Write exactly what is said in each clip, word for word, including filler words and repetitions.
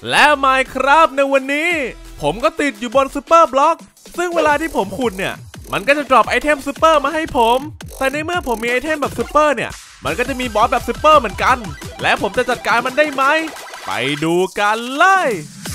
และ Minecraft ในวันนี้ผมก็ติดอยู่บนซูเปอร์บล็อกซึ่งเวลาที่ผมขุดเนี่ยมันก็จะดรอปไอเทมซูเปอร์มาให้ผมแต่ในเมื่อผมมีไอเทมแบบซูเปอร์เนี่ยมันก็จะมีบอสแบบซูเปอร์เหมือนกันและผมจะจัดการมันได้ไหมไปดูกันเลย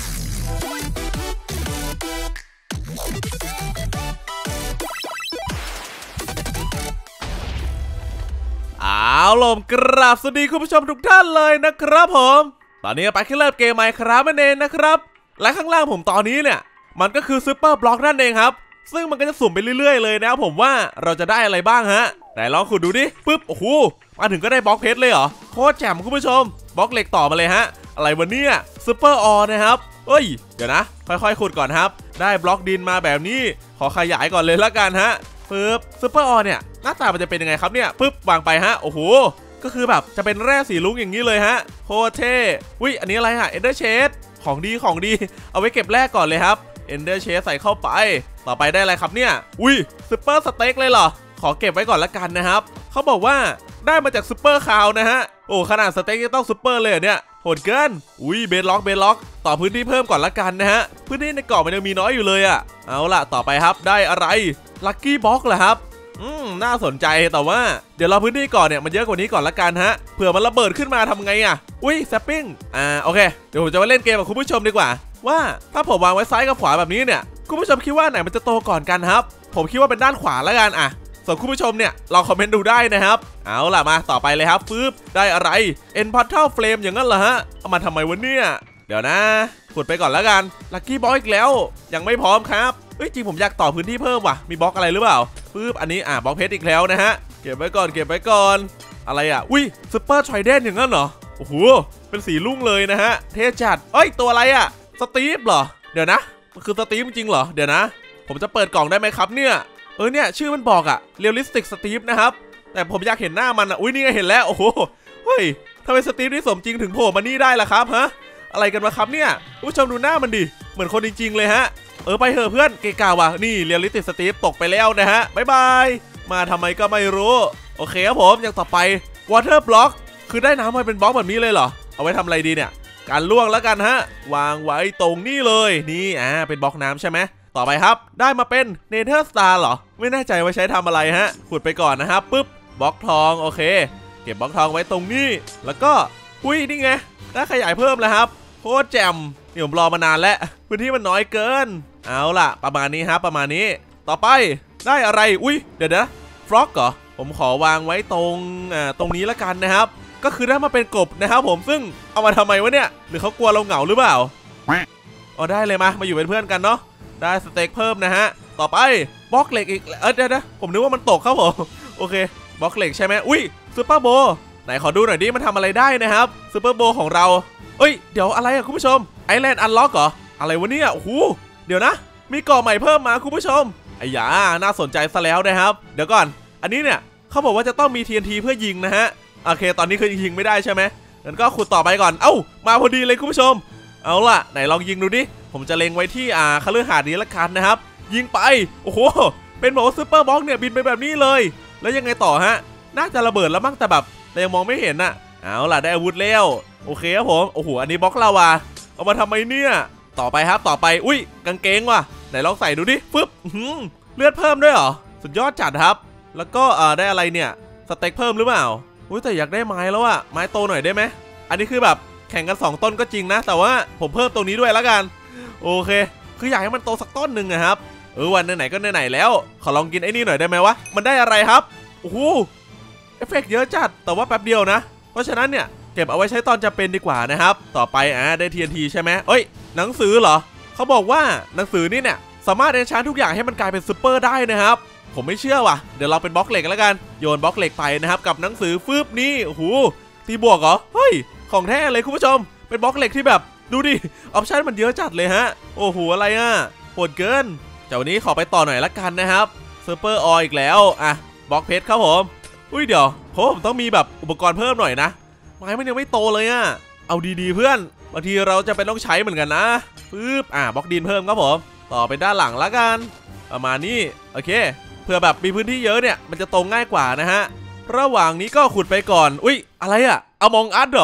เอาล่ะกราบสวัสดีคุณผู้ชมทุกท่านเลยนะครับผมตอนนี้ไปขึ้นเริ่มเกม Minecraft นั่นเองนะครับและข้างล่างผมตอนนี้เนี่ยมันก็คือซูเปอร์บล็อกนั่นเองครับซึ่งมันก็จะสุ่มไปเรื่อยๆเลยนะผมว่าเราจะได้อะไรบ้างฮะแต่ลองขุดดูดิปึ๊บโอ้โหมาถึงก็ได้บล็อกเพชรเลยเหรอโคตรแจ่มคุณผู้ชมบล็อกเหล็กต่อมาเลยฮะอะไรวะเนี่ยซูเปอร์ออนะครับเอ้ยเดี๋ยวนะค่อยๆขุดก่อนครับได้บล็อกดินมาแบบนี้ขอขยายก่อนเลยละกันฮะปึ๊บซูเปอร์ออเนี่ยหน้าตามันจะเป็นยังไงครับเนี่ยปึ๊บวางไปฮะโอ้โหก็คือแบบจะเป็นแร่สีลุ้งอย่างนี้เลยฮะโคตรเท่อุ้ยอันนี้อะไรฮะเอนเดอร์เชดของดีของดีเอาไว้เก็บแร่ก่อนเลยครับเอนเดอร์เชดใส่เข้าไปต่อไปได้อะไรครับเนี่ยอุ้ยซูเปอร์สเต็กเลยเหรอขอเก็บไว้ก่อนละกันนะครับเขาบอกว่าได้มาจากซูเปอร์คาวนะฮะโอ้ขนาดสเต็กยังต้องซูเปอร์เลยเนี่ยโหดเกินอุ้ยเบสล็อกเบสล็อกต่อพื้นที่เพิ่มก่อนละกันนะฮะพื้นที่ในเกาะมันยังมีน้อยอยู่เลยอะเอาล่ะต่อไปครับได้อะไรลัคกี้บ็อกเหรอครับอืมน่าสนใจแต่ว่าเดี๋ยวเราพื้นที่ก่อนเนี่ยมันเยอะกว่านี้ก่อนละกันฮะเผื่อมันระเบิดขึ้นมาทำไงอ่ะอุ้ยแซปปิ้งอ่าโอเคเดี๋ยวผมจะมาเล่นเกมกับคุณผู้ชมดีกว่าว่าถ้าผมวางไว้ซ้ายกับขวาแบบนี้เนี่ยคุณผู้ชมคิดว่าไหนมันจะโตก่อนกันครับผมคิดว่าเป็นด้านขวาละกันอ่ะส่วนคุณผู้ชมเนี่ยลองคอมเมนต์ดูได้นะครับเอาล่ะมาต่อไปเลยครับปึ๊บได้อะไร End Portal Flame อย่างนั้นเหรอฮะเอามาทำไมวะเนี่ยเดี๋ยวนะขุดไปก่อนละกันลัคกี้บ็อกอีกแล้วยังไม่พร้อมครับเฮ้ยจริงผมอยากต่อพื้นที่เพิ่มว่ะมีบล็อกอะไรหรือเปล่าปึ๊บอันนี้อ่ะบล็อกเพชรอีกแล้วนะฮะเก็บไว้ก่อนเก็บไว้ก่อนอะไรอ่ะอุ้ยซูเปอร์ไทรเดนอย่างนั้นเหรอโอ้โหเป็นสีลุ่งเลยนะฮะเท่จัดเอ้ยตัวอะไรอ่ะสตีฟเหรอเดี๋ยวนะมันคือสตีฟจริงเหรอเดี๋ยวนะผมจะเปิดกล่องได้ไหมครับเนี่ยเออเนี่ยชื่อมันบอกอ่ะเรียลลิสติกสตีฟนะครับแต่ผมอยากเห็นหน้ามันอ่ะอุ้ยนี่ไงเห็นแล้วโอ้โหเฮ้ยทำไมสตีฟที่สมจริงถึงโผล่มานี่ได้ล่ะครับฮะอะไรกันวะครับเนี่ยผู้ชมดูหน้ามันดิเหมือนคนจริงๆเลยฮะเออไปเถอะเพื่อนเกกาว่ะนี่เรียลลิสติกสตีฟตกไปแล้วนะฮะบ๊ายบายมาทำไมก็ไม่รู้โอเคครับผมอย่างต่อไปวอเตอร์บล็อกคือได้น้ำมาเป็นบล็อกแบบนี้เลยเหรอเอาไว้ทำอะไรดีเนี่ยการล่วงแล้วกันฮะวางไว้ตรงนี้เลยนี่อ่าเป็นบล็อกน้ำใช่ไหมต่อไปครับได้มาเป็นเนเธอร์สตาร์เหรอไม่แน่ใจว่าใช้ทำอะไรฮะขุดไปก่อนนะครับปุ๊บบล็อกทองโอเคเก็บบล็อกทองไว้ตรงนี้แล้วก็อุ้ยนี่ไงได้ขยายเพิ่มแล้วครับโคตรแจ่มนี่ผมรอมานานแล้วพื้นที่มันน้อยเกินเอาล่ะประมาณนี้ฮะประมาณนี้ต่อไปได้อะไรอุ้ยเดี๋ยวนะฟล็อกเหรอผมขอวางไว้ตรงอ่าตรงนี้ละกันนะครับก็คือได้มาเป็นกบนะครับผมซึ่งเอามาทำไมวะเนี่ยหรือเขากลัวเราเหงาหรือเปล่าอ๋อได้เลยมามาอยู่เป็นเพื่อนกันเนาะได้สเต็กเพิ่มนะฮะต่อไปบล็อกเหล็กอีกเออเดี๋ยวนะผมนึกว่ามันตกครับผมโอเคบล็อกเหล็กใช่ไหมอุ้ยซูเปอร์โบไหนขอดูหน่อยดิมันทำอะไรได้นะครับซูเปอร์โบของเราเอ้ยเดี๋ยวอะไรอะคุณผู้ชมไอแลนด์อันล็อกเหรออะไรวะเนี่ยโอ้โหเดี๋ยวนะมีเกาะใหม่เพิ่มมาคุณผู้ชมไอ้ยาน่าสนใจซะแล้วนะครับเดี๋ยวก่อนอันนี้เนี่ยเขาบอกว่าจะต้องมี ที เอ็น ที เพื่อยิงนะฮะโอเคตอนนี้คือยิงไม่ได้ใช่ไหมงั้นก็ขุดต่อไปก่อนเอ้ามาพอดีเลยคุณผู้ชมเอาล่ะไหนลองยิงดูดิผมจะเล็งไว้ที่อ่าคฤหาสน์นี้ละกันนะครับยิงไปโอ้โหเป็นบอกว่าซูเปอร์บ็อกเนี่ยบินไปแบบนี้เลยแล้วยังไงต่อฮะน่าจะระเบิดแล้วมั้งแต่แบบแต่ยังมองไม่เห็นน่ะเอาล่ะได้อาวุธแล้วโอเคครับผมโอ้โหอันนี้บล็อกลาวาเอามาทำไมเนี่ยต่อไปครับต่อไปอุ้ยกางเกงว่ะไหนลองใส่ดูดิฟึบเลือดเพิ่มด้วยเหรอสุดยอดจัดครับแล้วก็เอ่อได้อะไรเนี่ยสเต็กเพิ่มหรือเปล่าอุ้ยแต่อยากได้ไม้แล้วอะไม้โตหน่อยได้ไหมอันนี้คือแบบแข่งกันสองต้นก็จริงนะแต่ว่าผมเพิ่มตรงนี้ด้วยแล้วกันโอเคคืออยากให้มันโตสักต้นหนึ่งนะครับเออวันไหนๆก็ไหนๆแล้วขอลองกินไอ้นี่หน่อยได้ไหมวะมันได้อะไรครับโอ้โหเอฟเฟกต์เยอะจัดแต่ว่าแป๊บเดียวนะเพราะฉะนั้นเนี่ยเก็บเอาไว้ใช้ตอนจะเป็นดีกว่านะครับต่อไปอ่าได้ ที เอ็น ที ใช่ไหมเอ้ยหนังสือเหรอเขาบอกว่าหนังสือนี่เนี่ยสามารถเอนชานทุกอย่างให้มันกลายเป็นซูเปอร์ได้นะครับผมไม่เชื่อว่ะเดี๋ยวเราเป็นบล็อกเหล็กแล้วกันโยนบล็อกเหล็กไปนะครับกับหนังสือฟืบนี่โอ้โหตีบวกเหรอเฮ้ยของแท้เลยคุณผู้ชมเป็นบล็อกเหล็กที่แบบดูดิออปชั่นมันเยอะจัดเลยฮะโอ้โหอะไรอ่ะโหดเกินเจ้านี้ขอไปต่อหน่อยละกันนะครับซูเปอร์ออยอีกแล้วอ่ะบล็อกเพชรครับผมอุ้ยเดี๋ยวผมต้องมีแบบอุปกรณ์เพิ่มหน่อยนะไม้มันยังไม่โตเลยอ่ะเอาดีๆเพื่อนบางทีเราจะเป็นต้องใช้เหมือนกันนะปึ๊บอ่ะบล็อกดินเพิ่มครับผมต่อไปด้านหลังละกันประมาณนี้โอเคเพื่อแบบมีพื้นที่เยอะเนี่ยมันจะโตง่ายกว่านะฮะระหว่างนี้ก็ขุดไปก่อนอุ้ยอะไรอ่ะเอามองอัดเหรอ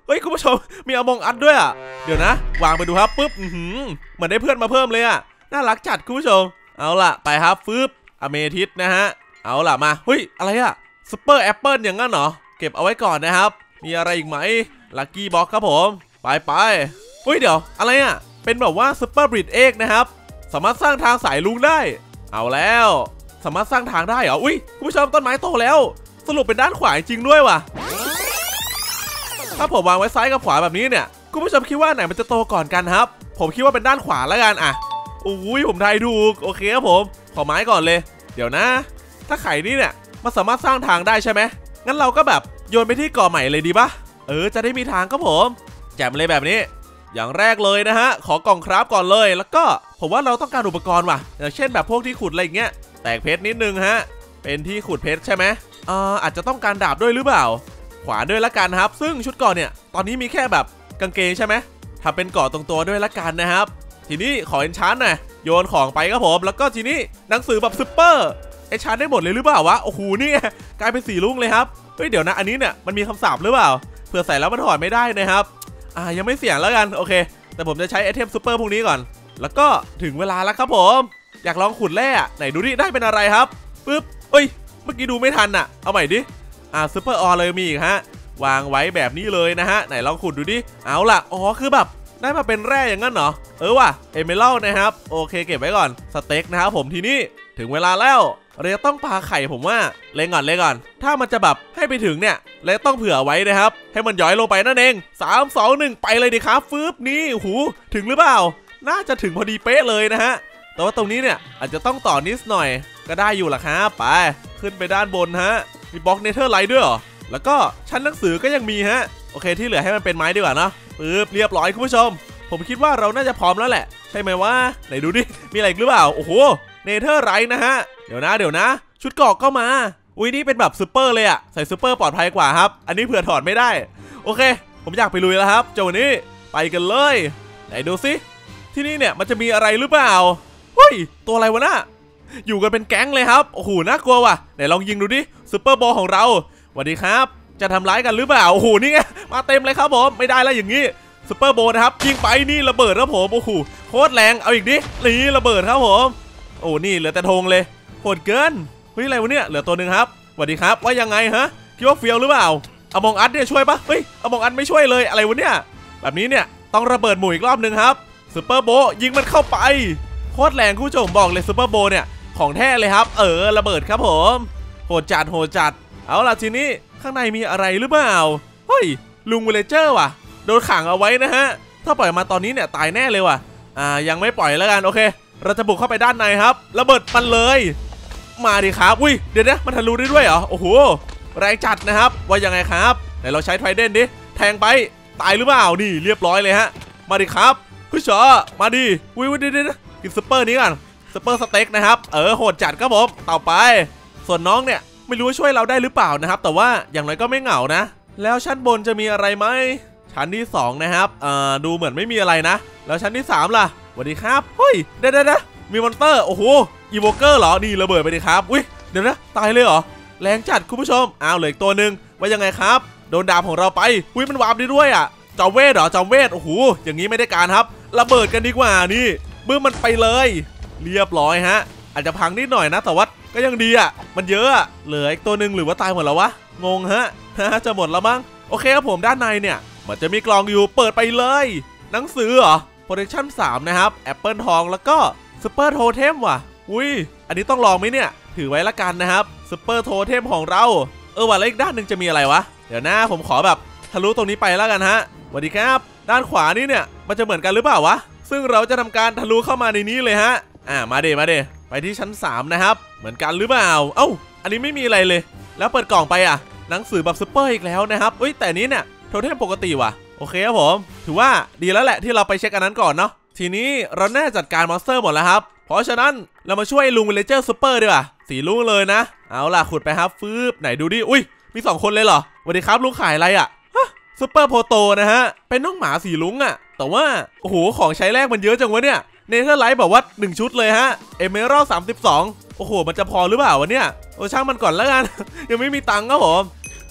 เฮ้ยคุณผู้ชมมีอมองอัดด้วยอ่ะเดี๋ยวนะวางไปดูครับปุ๊บเหมือนได้เพื่อนมาเพิ่มเลยอ่ะน่ารักจัดคุณผู้ชมเอาล่ะไปครับฟึบอเมทิสนะฮะเอาล่ะมาเฮ้ยอะไรอ่ะซุปเปอร์แอปเปิลอย่างงั้นเหรอเก็บเอาไว้ก่อนนะครับมีอะไรอีกไหมลัคกี้บ็อกครับผมไปไปเฮ้ยเดี๋ยวอะไรอ่ะเป็นแบบว่าซุปเปอร์บริดเอ็กนะครับสามารถสร้างทางสายลุงได้เอาแล้วสามารถสร้างทางได้เหรออุ้ยคุณผู้ชมต้นไม้โตแล้วสรุปเป็นด้านขวาจริงด้วยว่ะถ้าผมวางไว้ซ้ายกับขวาแบบนี้เนี่ยคุณผู้ชมคิดว่าไหนมันจะโตก่อนกันครับผมคิดว่าเป็นด้านขวาแล้วกันอ่ะอุ้ยผมทายถูกโอเคครับผมขอไม้ก่อนเลยเดี๋ยวนะถ้าไข่นี่เนี่ยมันสามารถสร้างทางได้ใช่ไหมงั้นเราก็แบบโยนไปที่ก่อใหม่เลยดีปะเออจะได้มีทางครับผมแจมเลยแบบนี้อย่างแรกเลยนะฮะขอกล่องคราฟก่อนเลยแล้วก็ผมว่าเราต้องการอุปกรณ์ว่ะอย่างเช่นแบบพวกที่ขุดอะไรอย่างเงี้ยแตกเพชรนิดนึงฮะเป็นที่ขุดเพชรใช่ไหมเอ่ออาจจะต้องการดาบด้วยหรือเปล่าขวานด้วยละกันครับซึ่งชุดก่อนเนี่ยตอนนี้มีแค่แบบกางเกงใช่ไหมทำเป็นเกาะตรงตัวด้วยละกันนะครับทีนี้ขอเอนชานหน่อยโยนของไปครับผมแล้วก็ทีนี้หนังสือแบบซุปเปอร์เอนชานได้หมดเลยหรือเปล่าวะโอ้โหนี่กลายเป็นสีลุ้งเลยครับเฮ้ยเดี๋ยวนะอันนี้เนี่ยมันมีคำสาปหรือเปล่าเผื่อใส่แล้วมันถอดไม่ได้นะครับอ่ายังไม่เสี่ยงแล้วกันโอเคแต่ผมจะใช้ไอเทมซุปเปอร์พวกนี้ก่อนแล้วก็ถึงเวลาแล้วครับผมอยากลองขุดแร่ไหนดูดิได้เป็นอะไรครับปึ๊บเอ้ยเมื่อกี้ดูไม่ทันอ่ะเอาใหม่ดิอ่าซุปเปอร์ออเลยมีอีกฮะวางไว้แบบนี้เลยนะฮะไหนลองขุดดูดิเอาล่ะอ๋อคือแบบได้มาเป็นแร่อย่างนั้นเหรอเออว่ะเอเมอรัลด์นะครับโอเคเก็บไว้ก่อนสเต็กนะครับผมทีนี้ถึงเวลาแล้วเราจะต้องปาไข่ผมว่าเล็งก่อนเล็งก่อนถ้ามันจะแบบให้ไปถึงเนี่ยเราต้องเผื่อไว้นะครับให้มันย้อยลงไปนั่นเองสาม สอง หนึ่งไปเลยดิครับฟึบนี่หูถึงหรือเปล่าน่าจะถึงพอดีเป๊ะเลยนะฮะแต่ว่าตรงนี้เนี่ยอาจจะต้องต่อนิดหน่อยก็ได้อยู่ล่ะครับไปขึ้นไปด้านบนฮะมีบล็อกเนเธอร์ไลท์ด้วยเหรอแล้วก็ชั้นหนังสือก็ยังมีฮะโอเคที่เหลือให้มันเป็นไม้ดีกว่าเนาะปึ๊บเรียบร้อยคุณผู้ชมผมคิดว่าเราน่าจะพร้อมแล้วแหละใช่ไหมวะไหนดูดิมีอะไรหรือเปล่าโอ้โหเนเธอร์ไลท์นะฮะเดี๋ยวนะเดี๋ยวนะชุดเกราะก็มาอุ้ยนี่เป็นแบบซูเปอร์เลยอะใส่ซูเปอร์ปลอดภัยกว่าครับอันนี้เผื่อถอดไม่ได้โอเคผมอยากไปลุยแล้วครับเจ้าวันนี้ไปกันเลยไหนดูสิที่นี่เนี่ยมันจะมีอะไรหรือเปล่าเฮ้ยตัวอะไรวะน่ะอยู่กันเป็นแก๊งเลยครับโอ้โหน่ากลัวว่ะไหนลองยิงดูดิซูเปอร์บอลของเราสวัสดีครับจะทำร้ายกันหรือเปล่าโอ้โหนี่ไงมาเต็มเลยครับผมไม่ได้แล้วอย่างนี้ซูเปอร์โบนะครับยิงไปนี่ระเบิดครับผมโอ้โหโคตรแรงเอาอีกดินี่ระเบิดครับผมโอ้นี่เหลือแต่ธงเลยโหดเกินเฮ้ยอะไรวะเนี่ยเหลือตัวหนึ่งครับสวัสดีครับว่ายังไงฮะคิดว่าเฟี้ยวหรือเปล่าอมองอัดเนี่ยช่วยปะเฮ้ยอมองอัดไม่ช่วยเลยอะไรวะเนี่ยแบบนี้เนี่ยต้องระเบิดหมู่อีกรอบหนึ่งครับซูเปอร์โบยิงมันเข้าไปโคตรแรงคุณผู้ชมบอกเลยซูเปอร์โบเนี่ยของแท้เลยครับเออระเบิดครับผมโหดจัดโหดจัดเอาล่ะทีนี้ข้างในมีอะไรหรือเปล่าเฮ้ยลุงวิลเลเจอร์ว่ะโดนขังเอาไว้นะฮะถ้าปล่อยมาตอนนี้เนี่ยตายแน่เลยว่ะอ่ายังไม่ปล่อยแล้วกันโอเคเราจะบุกเข้าไปด้านในครับระเบิดมันเลยมาดิครับอุ้ยเดี๋ยวนะมันทะลุได้ด้วยเหรอโอ้โหแรงจัดนะครับว่ายังไงครับไหนเราใช้ไทรเดนดิแทงไปตายหรือเปล่านี่เรียบร้อยเลยฮะมาดิครับผู้ชอมาดิอุ้ยเดี๋ยวนะกินซุปเปอร์นี้ก่อนซุปเปอร์สเต็กนะครับเออโหดจัดครับผมต่อไปส่วนน้องเนี่ยไม่รู้ว่าช่วยเราได้หรือเปล่านะครับแต่ว่าอย่างไรก็ไม่เหงานะแล้วชั้นบนจะมีอะไรไหมชั้นที่สองนะครับเอ่อดูเหมือนไม่มีอะไรนะแล้วชั้นที่สามล่ะสวัสดีครับเฮ้ยเดี๋ยวนะมีมอนเตอร์โอ้โหอีโวเกอร์เหรอนี่ระเบิดไปดิครับอุ้ยเดี๋ยวนะตายเลยเหรอแรงจัดคุณผู้ชมอ้าวเหลืออีกตัวหนึ่งว่ายังไงครับโดนดาบของเราไปอุ้ยมันวาร์ปได้ด้วยอ่ะจอมเวทเหรอจอมเวทโอ้โหอย่างนี้ไม่ได้การครับระเบิดกันดีกว่านี่บึ้มมันไปเลยเรียบร้อยฮะอาจจะพังนิดหน่อยนะแต่ว่าก็ยังดีอ่ะมันเยอะอ่ะเหลืออีกตัวหนึ่งหรือว่าตายหมดแล้ววะงงฮะจะหมดแล้วมั้งโอเคครับผมด้านในเนี่ยมันจะมีกล่องอยู่เปิดไปเลยหนังสือเหรอ Protection สามนะครับแอปเปิลทองแล้วก็ซุปเปอร์โทเทมว่ะอุ้ยอันนี้ต้องลองไหมเนี่ยถือไว้ละกันนะครับซุปเปอร์โทเทมของเราเออว่ะแล้วอีกด้านหนึ่งจะมีอะไรวะเดี๋ยวนะผมขอแบบทะลุตรงนี้ไปแล้วกันฮะสวัสดีครับด้านขวานี่เนี่ยมันจะเหมือนกันหรือเปล่าวะซึ่งเราจะทำการทะลุเข้ามาในนี้เลยฮะอ่ามาเดมาเดไปที่ชั้นสามนะครับเหมือนกันหรือเปล่าเอ้าอันนี้ไม่มีอะไรเลยแล้วเปิดกล่องไปอ่ะหนังสือแบบซุปเปอร์อีกแล้วนะครับเอ้ยแต่นี้เนี่ยโทเทมปกติว่ะโอเคครับผมถือว่าดีแล้วแหละที่เราไปเช็คอันนั้นก่อนเนาะทีนี้เราแน่จัดการมอนสเตอร์หมดแล้วครับเพราะฉะนั้นเรามาช่วยลุงวิลเลเจอร์ซุปเปอร์ดีกว่าสีลุงเลยนะเอาล่ะขุดไปครับฟืบไหนดูดิอุ้ยมีสองคนเลยเหรอสวัสดีครับลุงขายอะไรอ่ะซุปเปอร์โพโตนะฮะเป็นน้องหมาสีลุงอ่ะแต่ว่าโอ้โหของใช้แรกมันเยอะจังวะเนี่ยเนเธอร์ไลท์บอกว่าหนึ่งชุดเลยฮะเอเมอรัลด์สามสิบสองโอ้โหมันจะพอหรือเปล่าวะเนี่ยโอ้ช่างมันก่อนแล้วกัน ยังไม่มีตังค์ครับผม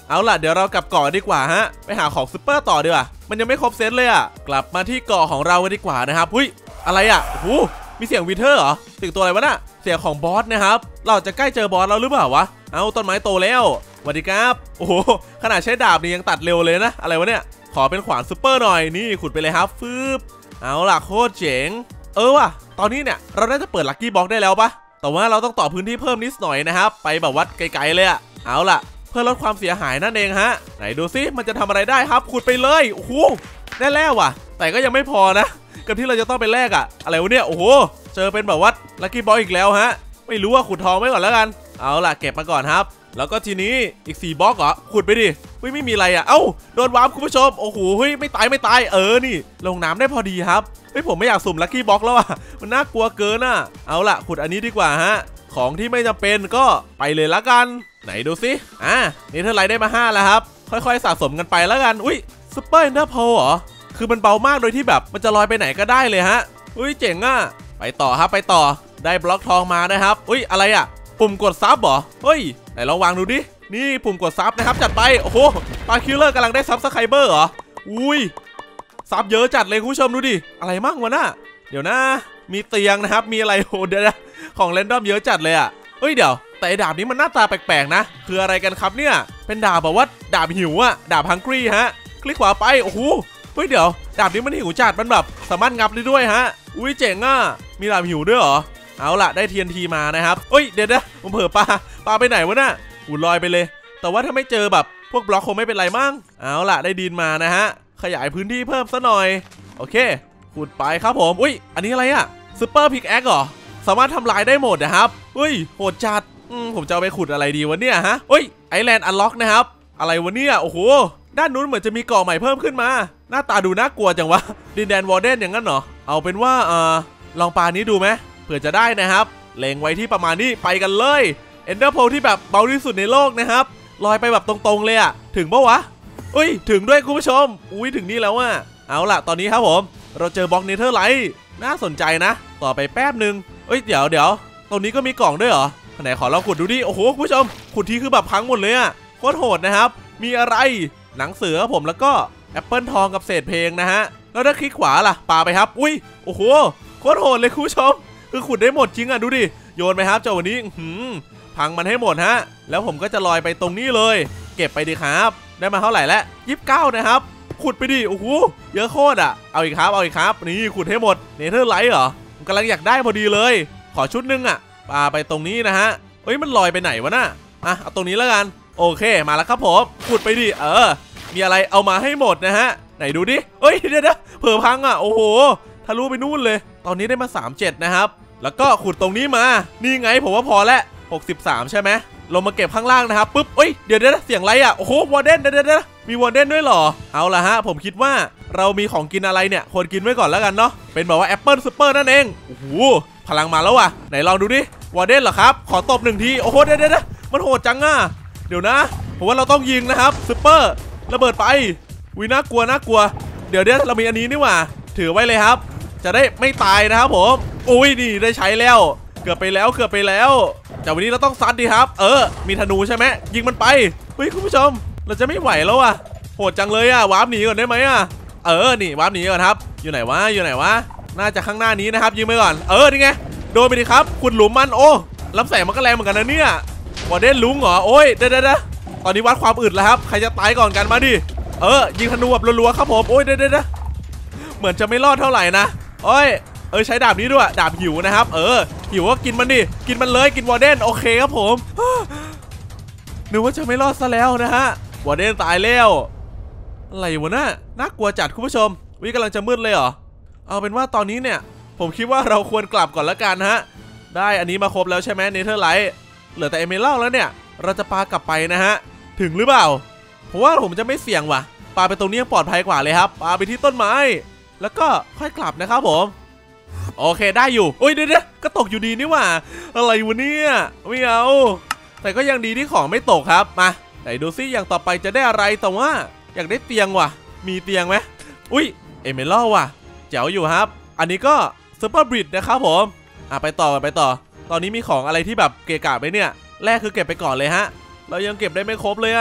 เอาล่ะเดี๋ยวเรากลับเกาะดีกว่าฮะไปหาของซุปเปอร์ต่อดีกว่ามันยังไม่ครบเซตเลยอ่ะกลับมาที่เกาะของเรากันดีกว่านะครับหุ้ยอะไรอ่ะโอ้โหมีเสียงวิเทอร์เหรอเสียงตัวอะไรวะน่ะเสียงของบอสนะครับเราจะใกล้เจอบอสแล้วหรือเปล่าวะเอาต้นไม้โตแล้วสวัสดีครับโอ้โหขนาดใช้ดาบนี่ยังตัดเร็วเลยนะอะไรวะเนี่ยขอเป็นขวานซุปเปอร์หน่อยนี่ขุดไปเลยครับฟืบเอาล่ะโคตรเจ๋งเออว่ะตอนนี้เนี่ยเราได้จะเปิดลัคกี้บ็อกได้แล้วปะแต่ว่าเราต้องต่อพื้นที่เพิ่มนิดหน่อยนะครับไปแบบวัดไกลๆเลยอะเอาล่ะเพื่อลดความเสียหายนั่นเองฮะไหนดูซิมันจะทำอะไรได้ครับขุดไปเลยโอ้โหได้แล้วว่ะแต่ก็ยังไม่พอนะกับที่เราจะต้องไปแลกอะอะไรวะเนี่ยโอ้โหเจอเป็นแบบวัดลัคกี้บ็อกอีกแล้วฮะไม่รู้ว่าขุดทองไว้ก่อนแล้วกันเอาล่ะเก็บมาก่อนครับแล้วก็ทีนี้อีกสี่บล็อกเหรอขุดไปดิเฮ้ยไม่มีอะไรอ่ะเอ้าโดนวาร์ปคุณผู้ชมโอ้โหเฮ้ยไม่ตายไม่ตายเออนี่ลงน้ำได้พอดีครับเฮ้ยผมไม่อยากสุ่มลัคกี้บ็อกแล้วอ่ะมันน่ากลัวเกินอ่ะเอาล่ะขุดอันนี้ดีกว่าฮะของที่ไม่จำเป็นก็ไปเลยละกันไหนดูสิอ่ะนี่เท่าไรได้มาห้าแล้วครับค่อยๆสะสมกันไปแล้วกันอุ้ยซุปเปอร์อินเตอร์โพลเหรอคือมันเบามากโดยที่แบบมันจะลอยไปไหนก็ได้เลยฮะอุ้ยเจ๋งอ่ะไปต่อครับไปต่อได้บล็อกทองมานะครับอุ้ยอะไรอ่ะปุ่มกดซับเหรอเฮ้ยไหนลองวางดูดินี่ปุ่มกดซับนะครับจัดไปโอ้โหปาคิลเลอร์กำลังได้ซับสไครเบอร์เหรออุ้ยซับเยอะจัดเลยคุณผู้ชมดูดิอะไรมั่งวะน่ะเดี๋ยวนะมีเตียงนะครับมีอะไรโหเดี๋ยวนะของเรนดอมเยอะจัดเลยอ่ะเฮ้ยเดี๋ยวแต่ดาบนี้มันหน้าตาแปลกๆนะคืออะไรกันครับเนี่ยเป็นดาบแบบว่าดาบหิวอ่ะดาบฮังกี้ฮะคลิกขวาไปโอ้โหเฮ้ยเดี๋ยวดาบนี้มันหิวจัดมันแบบสามารถงับได้ด้วยฮะอุ้ยเจ๋งอ่ะมีดาบหิวด้วยเหรอเอาล่ะได้ ที เอ็น ที มานะครับเอ้ยเดี๋ยวนะผมเผลอปลาปลาไปไหนวะน่ะอุ่นลอยไปเลยแต่ว่าถ้าไม่เจอแบบพวกบล็อกคงไม่เป็นไรมั้งเอาล่ะได้ดินมานะฮะขยายพื้นที่เพิ่มซะหน่อยโอเคขุดไปครับผมอุ้ยอันนี้อะไรอะซุปเปอร์พิกแอคเหรอสามารถทำลายได้หมดนะครับอุ้ยโหดจัดอืมผมจะเอาไปขุดอะไรดีวะเนี่ยฮะอุ้ยไอแลนด์อันล็อกนะครับอะไรวะเนี่ยโอ้โหด้านนู้นเหมือนจะมีเกาะใหม่เพิ่มขึ้นมาหน้าตาดูน่ากลัวจังวะดินแดนวอร์เดนอย่างนั้นเหรอเอาเป็นว่าเออลองปลานี้ดูไหมเผื่อจะได้นะครับเล็งไว้ที่ประมาณนี้ไปกันเลยเอนเดอร์โพลที่แบบเบาที่สุดในโลกนะครับลอยไปแบบตรงๆเลยอะถึงปะวะอุ้ยถึงด้วยคุณผู้ชมอุ้ยถึงนี่แล้วอะเอาล่ะตอนนี้ครับผมเราเจอบล็อกเนเธอร์ไลท์น่าสนใจนะต่อไปแป๊บหนึ่งเอ้ยเดี๋ยวเดี๋ยวตรงนี้ก็มีกล่องด้วยเหรอไหนขอเราขุดดูดิโอ้โหคุณผู้ชมขุดทีคือแบบพังหมดเลยอะโคตรโหดนะครับมีอะไรหนังสือครับผมแล้วก็แอปเปิลทองกับเศษเพลงนะฮะแล้วถ้าคลิกขวาล่ะปาไปครับอุ้ยโอ้โหโคตรโหดเลยคุณผู้ชมคือขุดได้หมดจริงอ่ะดูดิโยนไปครับเจ้าวันนี้พังมันให้หมดฮะแล้วผมก็จะลอยไปตรงนี้เลยเก็บไปดีครับได้มาเท่าไหร่แล้วยี่สิบเก้านะครับขุดไปดิโอ้โหเยอะโคตรอ่ะเอาอีกครับเอาอีกครับนี่ขุดให้หมดเนเธอร์ไลท์เหรอผมกำลังอยากได้พอดีเลยขอชุดนึงอ่ะปาไปตรงนี้นะฮะเฮ้ยมันลอยไปไหนวะน่ะอ่ะเอาตรงนี้แล้วกันโอเคมาแล้วครับผมขุดไปดิเออมีอะไรเอามาให้หมดนะฮะไหนดูดิเฮ้ยเดี๋ยวนะเผลอพังอ่ะโอ้โหทะลุไปนู่นเลยตอนนี้ได้มาสามสิบเจ็ดนะครับแล้วก็ขุดตรงนี้มานี่ไงผมว่าพอแล้วหกสิบสามใช่ไหมลงมาเก็บข้างล่างนะครับปุ๊บเอ้ยเดี๋ยวเดี๋ยวเสียงอะไรอ่ะโอ้โหวอร์เดนเดี๋ยวเดี๋ยวมีวอร์เดนด้วยเหรอเอาละฮะผมคิดว่าเรามีของกินอะไรเนี่ยควรกินไว้ก่อนแล้วกันเนาะเป็นแบบว่าแอปเปิลซูเปอร์นั่นเองโอ้โหพลังมาแล้วว่ะไหนลองดูดิวอร์เดนเหรอครับขอตบหนึ่งทีโอ้โหเดี๋ยวเดี๋ยวมันโหดจังอ่ะเดี๋ยวนะผมว่าเราต้องยิงนะครับซูเปอร์ระเบิดไปวิน่ากลัวน่ากลัวเดี๋ยวเดี๋ยวเรามีอันนี้นี่หว่าถือไว้เลยครับจะได้ไม่ตายนะครับผมอุ้ยนี่ได้ใช้แล้วเกือบไปแล้วเกือบไปแล้วแต่วันนี้เราต้องซัดดีครับเออมีธนูใช่ไหมยิงมันไปเฮ้ยคุณผู้ชมเราจะไม่ไหวแล้วอ่ะโหดจังเลยอ่ะวาร์ปหนีก่อนได้ไหมอ่ะเออนี่วาร์ปหนีก่อนครับอยู่ไหนวะอยู่ไหนวะน่าจะข้างหน้านี้นะครับยิงไปก่อนเออนี่ไงโดนไปดิครับขุดหลุมมันโอ้ลำแสงมันก็แรงเหมือนกันนะเนี่ยวอร์เดนลุงเหรอโอ้ยเด้อเด้อตอนนี้วัดความอึดแล้วครับใครจะตายก่อนกันมาดิเออยิงธนูแบบรัวๆครับผมโอ้ยเด้อเด้อเหมือนจะไม่รอดเท่าไหร่นะโอ้ยเออใช้ดาบนี้ด้วยดาบหิวนะครับเออหิวก็กินมันดิกินมันเลยกินวอร์เดนโอเคครับผมนึกว่าจะไม่รอดซะแล้วนะฮะวอร์เดนตายแล้วอะไรวะน่ะน่ากลัวจัดคุณผู้ชมวิกำลังจะมืดเลยเหรอเอาเป็นว่าตอนนี้เนี่ยผมคิดว่าเราควรกลับก่อนละกันฮะได้อันนี้มาครบแล้วใช่ไหมเนเธอร์ไลท์เหลือแต่เอเมอรัลด์แล้วเนี่ยเราจะปากลับไปนะฮะถึงหรือเปล่าผมว่าผมจะไม่เสี่ยงว่ะปาไปตรงนี้ยังปลอดภัยกว่าเลยครับปาไปที่ต้นไม้แล้วก็ค่อยกลับนะครับผมโอเคได้อยู่โอ้ยเดี๋ยวก็ตกอยู่ดีนี่หว่าอะไรวะเนี่ยไม่เอาแต่ก็ยังดีที่ของไม่ตกครับมาไหนดูซิอย่างต่อไปจะได้อะไรแต่ว่าอยากได้เตียงว่ะมีเตียงไหมอุ้ยเอเมอรัลด์ว่ะแจ๋วอยู่ครับอันนี้ก็ซูเปอร์บริดนะครับผมอ่ะไปต่อไปต่อตอนนี้มีของอะไรที่แบบเกะกะไหมเนี่ยแรกคือเก็บไปก่อนเลยฮะเรายังเก็บได้ไม่ครบเลยอะ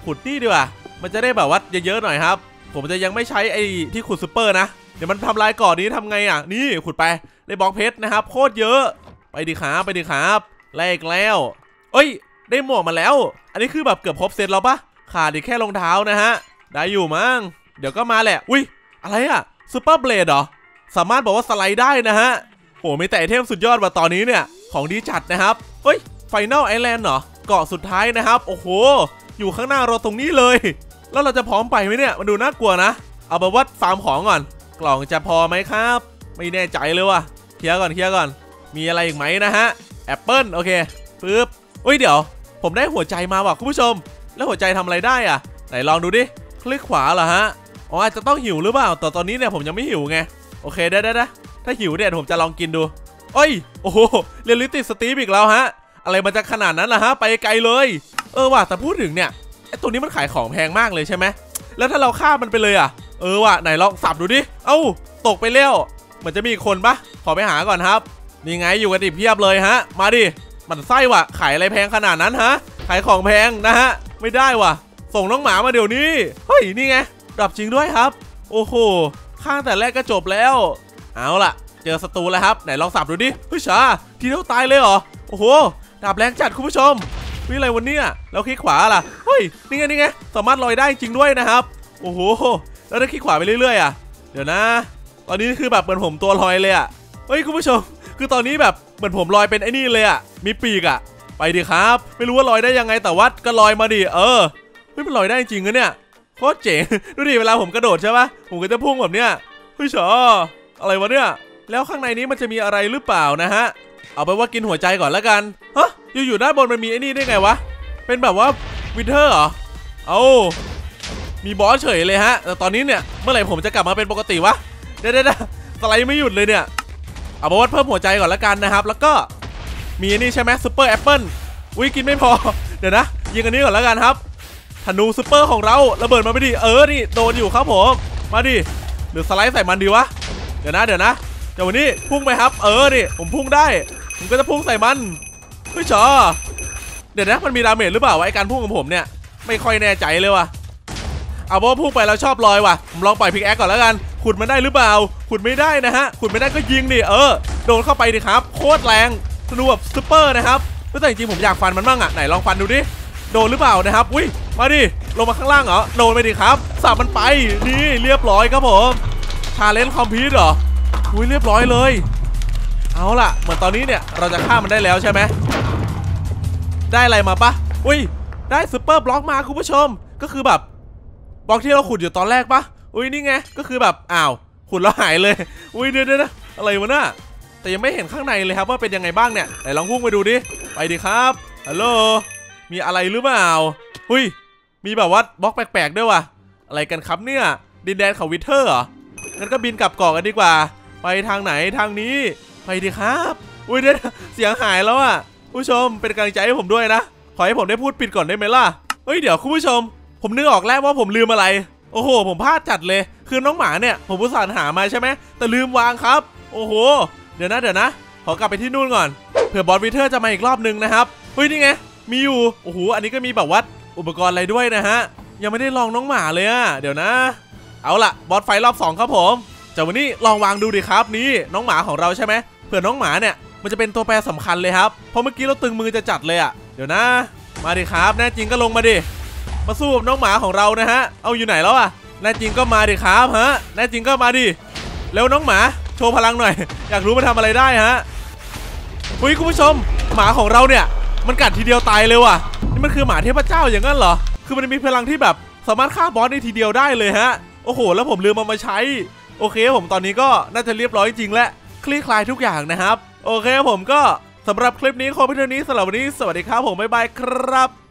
ขุดนี่ดีกว่ามันจะได้แบบว่าเยอะๆหน่อยครับผมจะยังไม่ใช้ไอ้ที่ขุดซูเปอร์นะเดี๋ยวมันทำลายก่อนนี้ทำไงอ่ะนี่ขุดไปได้บล็อกเพชรนะครับโคตรเยอะไปดิครับไปดิครับแลกแล้วเอ้ยได้หมวกมาแล้วอันนี้คือแบบเกือบครบเซตแล้วปะขาดอีกแค่รองเท้านะฮะได้อยู่มั้งเดี๋ยวก็มาแหละอุ้ยอะไรอ่ะซูเปอร์เบลดเหรอสามารถบอกว่าสไลด์ได้นะฮะโหมีแต่ไอเทมสุดยอดว่าตอนนี้เนี่ยของดีจัดนะครับเฮ้ยไฟนอลไอแลนด์เหรอเกาะสุดท้ายนะครับโอ้โหอยู่ข้างหน้าเราตรงนี้เลยแล้วเราจะพร้อมไปไหมเนี่ยมันดูน่ากลัวนะเอาแบบว่าฟาร์มของก่อนกล่องจะพอไหมครับไม่แน่ใจเลยว่ะเคลียร์ก่อนเคลียร์ก่อนมีอะไรอีกไหมนะฮะแอปเปิลโอเคปึ๊บเฮ้ยเดี๋ยวผมได้หัวใจมาว่ะคุณผู้ชมแล้วหัวใจทำอะไรได้อ่ะไหนลองดูดิคลิกขวาเหรอฮะอ๋ออาจจะต้องหิวหรือเปล่าแต่ตอนนี้เนี่ยผมยังไม่หิวไงโอเคได้ได้ได้ถ้าหิวเนี่ยผมจะลองกินดูเอ้ยโอ้โหเรียลลิตี้สตีฟอีกแล้วฮะอะไรมันจะขนาดนั้นล่ะฮะไปไกลเลยเออว่ะแต่พูดถึงเนี่ยไอ้ตัวนี้มันขายของแพงมากเลยใช่ไหมแล้วถ้าเราฆ่ามันไปเลยอ่ะเออว่ะไหนลองสับดูดิเอ้าตกไปแล้วเหมือนจะมีคนปะขอไปหาก่อนครับนี่ไงอยู่กันดิเพียบเลยฮะมาดิมันไส้ว่ะขายอะไรแพงขนาดนั้นฮะขายของแพงนะฮะไม่ได้ว่ะส่งน้องหมามาเดี๋ยวนี้เฮ้ยนี่ไงดับจริงด้วยครับโอ้โหข้างแต่แรกก็จบแล้วเอาล่ะเจอศัตรูแล้วครับไหนลองสับดูดิเฮ้ยชาทีเดียวตายเลยเหรอโอ้โหดาบแรงจัดคุณผู้ชมนี่อะไรวันนี้แล้วคลิกขวาล่ะเฮ้ยนี่ไงนี่ไงสามารถลอยได้จริงด้วยนะครับโอ้โหแล้วถ้าคลิกขวาไปเรื่อยๆอ่ะเดี๋ยวนะตอนนี้คือแบบเหมือนผมตัวลอยเลยอ่ะเฮ้ยคุณผู้ชมคือตอนนี้แบบเหมือนผมลอยเป็นไอ้นี่เลยอ่ะมีปีกอ่ะไปดิครับไม่รู้ว่าลอยได้ยังไงแต่วัดก็ลอยมาดิเออเฮ้ยมันลอยได้จริงนะเนี่ยโคตรเจ๋งดูดิเวลาผมกระโดดใช่ปะผมก็จะพุ่งแบบเนี้ยเฮ้ยชออะไรวะเนี่ยแล้วข้างในนี้มันจะมีอะไรหรือเปล่านะฮะเอาไปว่ากินหัวใจก่อนแล้วกันฮะอยู่ๆด้านบนมันมีไอ้นี่ได้ไงวะเป็นแบบว่าวินเทอร์เหรอเอามีบอสเฉยเลยฮะแต่ตอนนี้เนี่ยเมื่อไหร่ผมจะกลับมาเป็นปกติวะเดี๋ยวๆสไลด์ไม่หยุดเลยเนี่ยเอาไปว่าเพิ่มหัวใจก่อนแล้วกันนะครับแล้วก็มีนี่ใช่ไหมซูเปอร์แอปเปิลอุ้ยกินไม่พอเดี๋ยวนะยิงอันนี้ก่อนแล้วกันครับธนูซูเปอร์ของเราระเบิดมาไม่ดีเออนี่โดนอยู่ครับผมมาดิหรือสไลด์ใส่มันดีวะเดี๋ยวนะเดี๋ยวนะเดี๋ยววันนี้พุ่งไปครับเออนี่ผมพุ่งได้ผมก็จะพุ่งใส่มันเฮ้ยชอเดี๋ยวนะมันมีดาเมจหรือเปล่าวะไอการพุ่งของผมเนี่ยไม่ค่อยแน่ใจเลยว่ะเอาว่าพุ่งไปแล้วชอบลอยว่ะผมลองปล่อยพิกแอคก่อนแล้วกันขุดมันได้หรือเปล่าขุดไม่ได้นะฮะขุดไม่ได้ก็ยิงดิเออโดนเข้าไปดิครับโคตรแรงธนูแบบซูเปอร์นะครับแต่จริงๆผมอยากฟันมันบ้างอ่ะไหนลองฟันดูดิโดนหรือเปล่านะครับอุ้ยมาดิลงมาข้างล่างเหรอโดนไปดิครับสับมันไปนี่เรียบร้อยครับผมชาเลนจ์คอมพิวต์เหรออุ้ยเรียบร้อยเลยเอาล่ะเหมือนตอนนี้เนี่ยเราจะฆ่ามันได้แล้วใช่ไหมได้อะไรมาปะอุ้ยได้ซูเปอร์บล็อกมาคุณผู้ชมก็คือแบบบล็อกที่เราขุดอยู่ตอนแรกปะอุ้ยนี่ไงก็คือแบบอ้าวขุดแล้วหายเลยอุ้ยเดี๋ยวนะอะไรวะน่ะแต่ยังไม่เห็นข้างในเลยครับว่าเป็นยังไงบ้างเนี่ยไหนลองพุ่งไปดูดิไปดิครับฮัลโหลมีอะไรหรือเปล่าหุ้ยมีแบบว่าบล็อกแปลกๆด้วยว่ะอะไรกันครับเนี่ยดินแดนเขาวิเทอร์เหรองั้นก็บินกลับเกาะกันดีกว่าไปทางไหนทางนี้ไปดิครับอุ้ยเดี๋ยวเสียงหายแล้วอ่ะผู้ชมเป็นกำลังใจให้ผมด้วยนะขอให้ผมได้พูดปิดก่อนได้ไหมล่ะเฮ้ยเดี๋ยวคุณผู้ชมผมนึกออกแล้วว่าผมลืมอะไรโอ้โหผมพลาดจัดเลยคือน้องหมาเนี่ยผมอุตส่าห์หามาใช่ไหมแต่ลืมวางครับโอ้โหเดี๋ยวนะเดี๋ยวนะขอกลับไปที่นู่นก่อนเผื่อบอสวิเทอร์จะมาอีกรอบนึงนะครับเฮ้ยนี่ไงมีอยู่โอ้โหอันนี้ก็มีแบบว่าอุปกรณ์อะไรด้วยนะฮะยังไม่ได้ลองน้องหมาเลยอะเดี๋ยวนะเอาล่ะบอสไฟรอบสองครับผมจากวันนี้ลองวางดูดิครับนี่น้องหมาของเราใช่ไหมเผื่อน้องหมาเนี่ยมันจะเป็นตัวแปรสำคัญเลยครับเพราะเมื่อกี้เราตึงมือจะจัดเลยอะเดี๋ยวนะมาดิครับแน่จริงก็ลงมาดิมาสู้กับน้องหมาของเรานะฮะเอาอยู่ไหนแล้วอะแน่จริงก็มาดิครับฮะแน่จริงก็มาดิแล้วน้องหมาโชว์พลังหน่อยอยากรู้มันทำอะไรได้ฮะเฮ้ยคุณผู้ชมหมาของเราเนี่ยมันกัดทีเดียวตายเลยว่ะนี่มันคือหมาเทพเจ้าอย่างนั้นเหรอคือมันมีพลังที่แบบสามารถฆ่าบอสในทีเดียวได้เลยฮะโอ้โหแล้วผมลืมมันมาใช้โอเคผมตอนนี้ก็น่าจะเรียบร้อยจริงและคลี่คลายทุกอย่างนะครับโอเคผมก็สำหรับคลิปนี้ขอเพียงเท่านี้สำหรับวันนี้สวัสดีครับผมบ๊ายบายครับ